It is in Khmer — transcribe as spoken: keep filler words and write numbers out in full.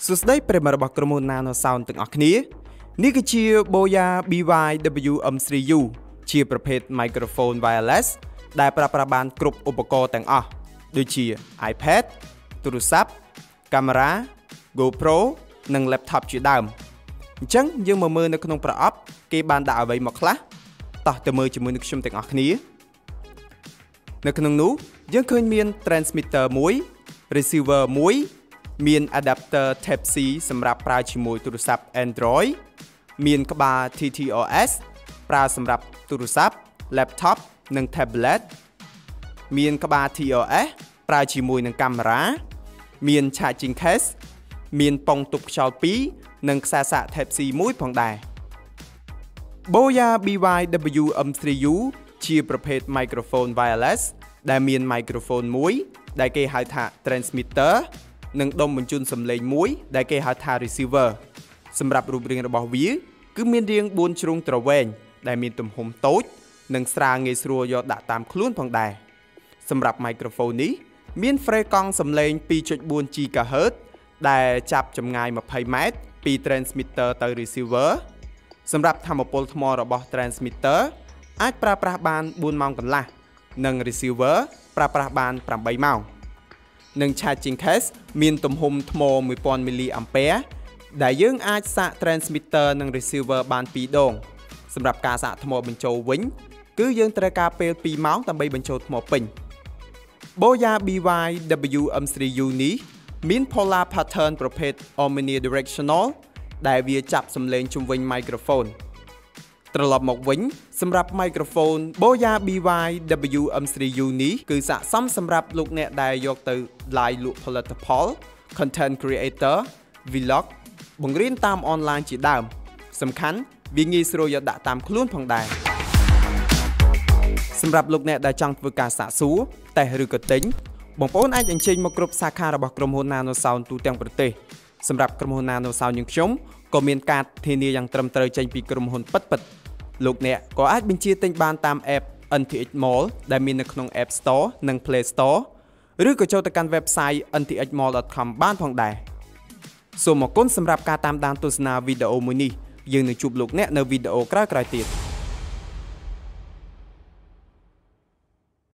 สุดท้ายเป็นมาบอกกรมนาโนซาวน์ตึงออกนี้นี่คือชีโบยา บี วาย ดับเบิลยู เอ็ม ทรี ยู ชีประเภทไมโครโฟนไวร์เลสได้ปรับประบานกรุบอุปกรณ์ต่างออกโดยชี iPad โทรศัพท์กล้อง GoPro និង laptop ជាដើមអញ្ចឹងយើងមកមើលនៅក្នុងប្រអប់គេបានដាក់អ្វីមកខ្លះតោះទៅមើលជាមួយនឹងខ្ញុំទាំងអស់គ្នានៅក្នុងនោះយើងឃើញមាន transmitter មួយ receiver មួយមាន adapter Type C សម្រាប់ប្រើជាមួយទូរស័ព្ទ Android មានក្បាល T T O S ប្រើសម្រាប់ទូរស័ព្ទ laptop និង tablet មានក្បាល T O S ប្រើជាមួយនឹងកាមេរ៉ាមាន charging case មានប៉ុងទប់ខ្យល់ពីរនិងខ្សែសាក Type C មួយផងដែរ Boya บี វ៉ាយ ดับเบิลยู เอ็ม ทรี ยู ជាប្រភេទ microphone wireless ដែលមាន microphone មួយដែលគេហៅថា transmitter និងដុំបញ្ជូនសំឡេងមួយដែលគេហៅថា receiver សម្រាប់រូបរាងរបស់វាគឺមានរាងបួនជ្រុងទ្រវែងដែលមានទំហំតូចនិងស្រាលងាយស្រួលយកដាក់តាមខ្លួនផងដែរសម្រាប់ microphone នេះមាន frequency សំឡេង two point four gigahertz ដែលចាប់ចម្ងាយtwentyម៉ែត្រពី transmitter ទៅ receiver សម្រាប់ថាមពលថ្មរបស់ transmitter អាចប្រើប្រាស់បានfourម៉ោងកន្លះនិង receiver ប្រើប្រាស់បានeightម៉ោងនិង charging case មានទំហំថ្មone thousandមីលីអាំពែដែលយើងអាចសាក transmitter និង receiver បានពីរដងសម្រាប់ការសាកថ្មបញ្ចូលវិញគឺយើងត្រូវការពេលtwoម៉ោងដើម្បីបញ្ចូលថ្មពេញ Boya บี វ៉ាយ ดับเบิลยู เอ็ม ทรี ยู នេះមាន polar pattern ប្រភេទ omnidirectional ដែលវាចាប់សំឡេងជុំវិញ microphone ត្រឡប់មកវិញសម្រាប់ microphone Boya บี វ៉ាយ ดับเบิลยู เอ็ม ทรี ยู នេះគឺស័ក្តិសមសម្រាប់លោកអ្នកដែលយកទៅ live លក់ផលិតផល content creator vlog បង្រៀនតាម online ជាដើមសំខាន់វាងាយស្រួលយកដាក់តាមខ្លួនផងដែរសម្រាប់លោកអ្នកដែលចង់ធ្វើការសាកសួរតេស្តឬក៏ទិញបងប្អូនអាចអញ្ជើញមកគ្រប់សាខារបស់ក្រុមហ៊ុន Nano Sound ទូទាំងប្រទេសសម្រាប់ក្រុមហ៊ុន Nano Sound យើងខ្ញុំក៏មានការធានាយ៉ាងត្រឹមត្រូវចេញពីក្រុមហ៊ុនពិតៗលោកអ្នកក៏អាចបញ្ជាទិញបានតាម app เอ็น ที เอช Mall ដែលមាននៅក្នុង App Store និង Play Store ឬក៏ចូលទៅកាន់ website เอ็น ที เอช มอลล์ ดอท คอม បានផងដែរសូមអរគុណសម្រាប់ការតាមដានទស្សនាវីដេអូមួយនេះយើងនឹងជួបលោកអ្នកនៅវីដេអូក្រោយៗទៀត